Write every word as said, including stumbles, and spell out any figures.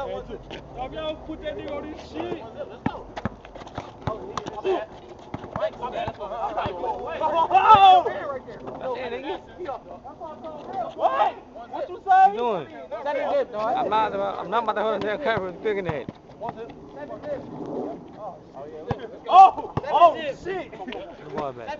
Y'all y'all put that nigga on this shit. What? What you say? What you doing? I'm not, I'm not about to hold that camera bigger than that. Oh! Oh, shit! Come on, man.